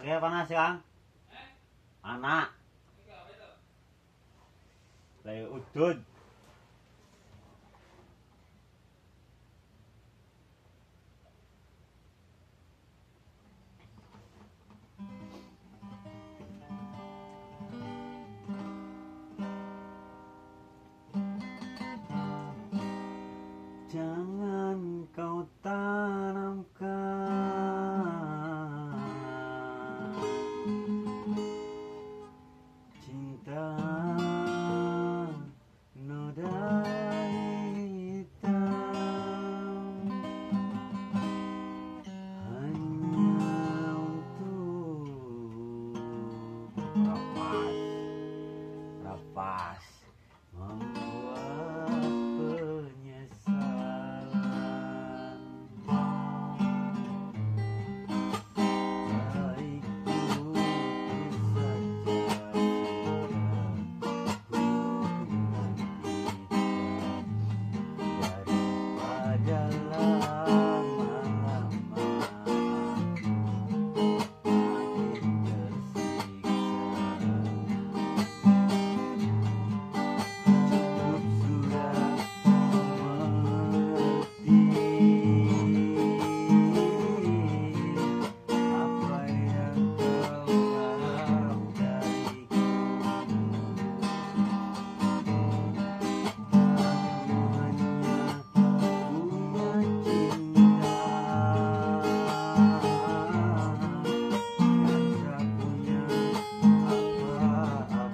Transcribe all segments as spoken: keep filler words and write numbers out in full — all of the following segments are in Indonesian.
Pakai panas Kang? Anak. Lagi udud. Jangan kau tanamkan cinta noda hitam hanya untuk rapas, rapas membuat penyesalan. Baik putus saja hubungan kita daripada lama-lama makin tersiksa. Cukup sudah mengerti apa yang kau harap dariku. Aku hanya punya cinta dan tak punya apa-apa.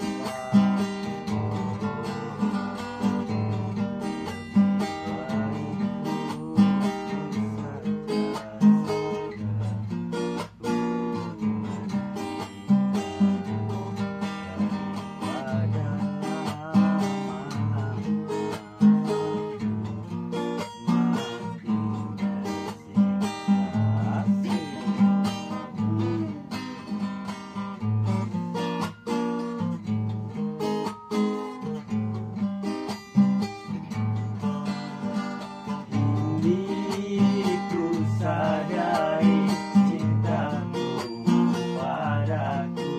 Ku sadari cintamu padaku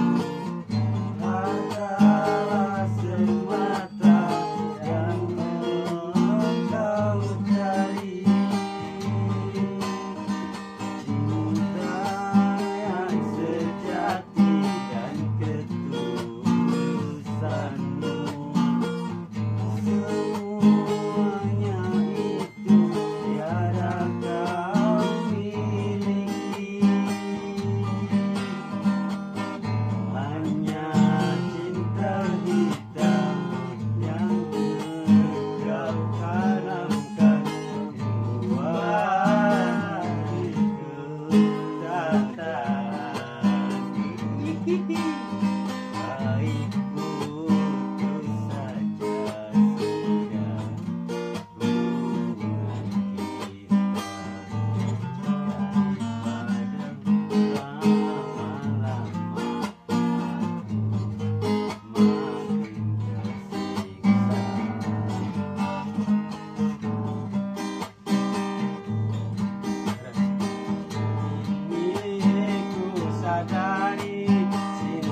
adalah semata yang engkau cari. Cinta yang sejati dan ketulusanmu, semuanya itu tiada kau miliki. Hanya cinta hitam yang kau tanamkan buat diriku datang. Baik putus saja sudah hubungan kita daripada lama-lama aku makin tersiksa. Kini ku sadari cinta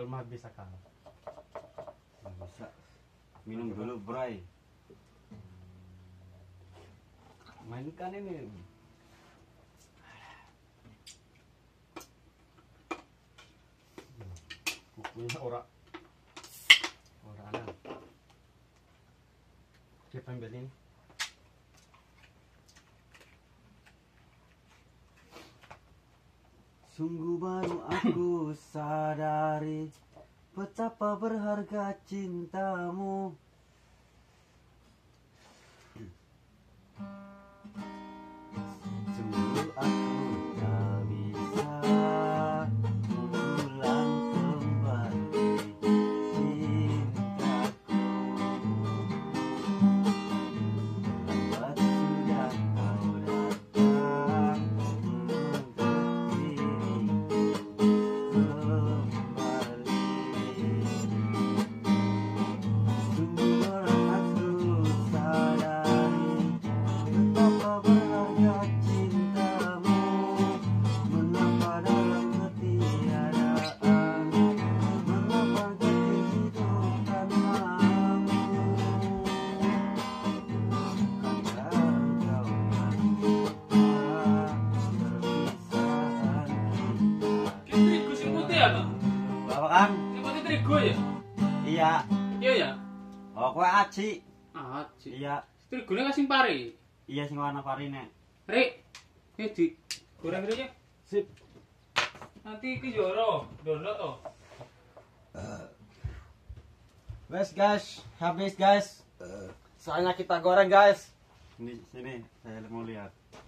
mah bisa kalah. Bisa. Minum dulu, Bray. Mainkan ini. Kukunya ora ora aneh. Kita ambil ini. Sungguh baru aku sadari betapa berharga cintamu. Sungguh aku tak bisa mengulang kembali cintaku. Lambat sudah kau datang untuk diriku kembali. Sungguh baru aku sadari betapa berharga cintamu. Mengapa dalam ketiadaan, mengapa ganti hidup tanpamu. Bukankah engkau yang perpisahan kita. Ki terigu sing putih ya, Pak? Bapak Kang? Sing putih terigu ya? Iya. Iya ya. Oh, kowe aci. Ah, Ci. Iya. Terigune ka sing pari. Iya sing warna parine. Rek, ini di goreng aja. Sip. Nanti ke Joro, dono to. Wes guys, habis guys. Soalnya kita goreng guys. Ini sini saya mau lihat.